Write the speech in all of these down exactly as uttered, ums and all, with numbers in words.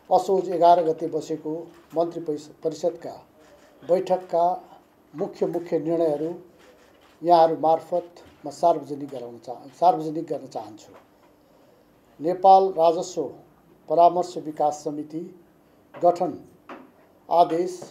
असोज एघार गते बसेको मन्त्री परिषदका बैठकका मुख्य मुख्य निर्णयहरू यहाँहरू मार्फत म सार्वजनिक गराउन चाह सार्वजनिक गर्न चाहन्छु। नेपाल राजस्व परामर्श विकास समिति गठन आदेश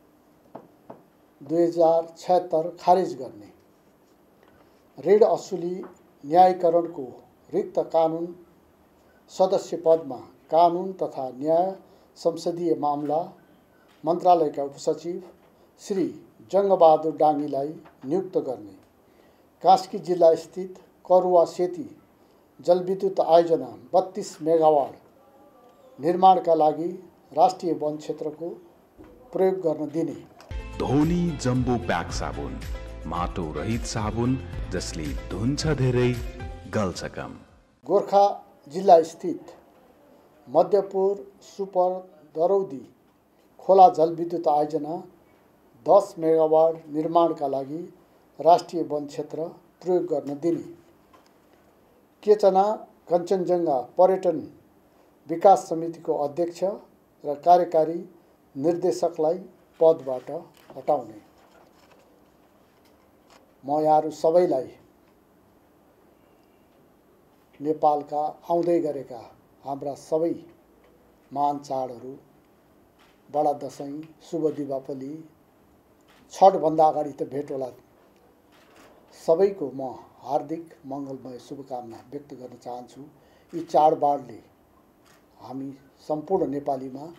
दुई हजार छहत्तर खारेज गर्ने, ऋण असुली न्यायीकरणको रिक्त कानुन सदस्य पदमा कानुन तथा न्याय संसदीय मामला मन्त्रालयका उपसचिव श्री जङ्गबहादुर डाङ्गीलाई नियुक्त गर्ने, कास्की जिल्ला स्थित करुवा सेती जलविद्युत आयोजना बत्तीस मेगावाट निर्माणका लागि राष्ट्रिय वन क्षेत्रको प्रयोग गर्न दिने। धोनी जम्बो प्याक साबुन, माटो रहित साबुन जसले धुन्छ धेरै गल्छ कम। गोर्खा जिल्ला स्थित मध्यपुर सुपर दरौदी खोला जलविद्युत आयोजना दस मेगावाट निर्माणका लागि राष्ट्रिय वन क्षेत्र प्रयोग गर्न दिने। केचना कञ्चनजङ्घा पर्यटन विकास समितिको अध्यक्ष र कार्यकारी निर्देशकलाई पदबाट हटाउने। म यहाँहरू सबैलाई नेपालका आउँदै गरेका हाम्रा सबै महान चाडहरू बडा दसैँ, शुभ दीपावली, छठभन्दा अगाडि त भेट होला, सबैको म हार्दिक मङ्गलमय शुभकामना व्यक्त गर्न चाहन्छु। यी चाडबाडले हामी सम्पूर्ण नेपालीमा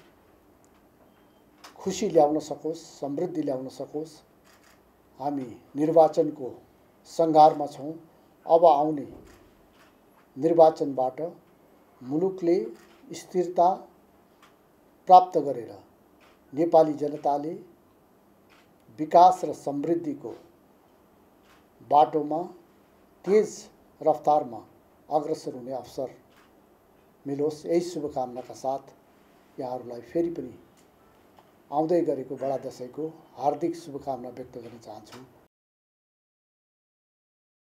खुसी ल्याउन सकोस्, समृद्धि ल्याउन सकोस्। हामी निर्वाचनको सङ्घारमा छौँ। अब आउने निर्वाचनबाट मुलुकले स्थिरता प्राप्त गरेर नेपाली जनताले विकास र समृद्धिको बाटोमा तेज रफ्तारमा अग्रसर हुने अवसर मिलोस्। यही शुभकामनाका साथ यहाँहरूलाई फेरि पनि आउँदै गरेको बडा दसैँको हार्दिक शुभकामना व्यक्त गर्न चाहन्छु।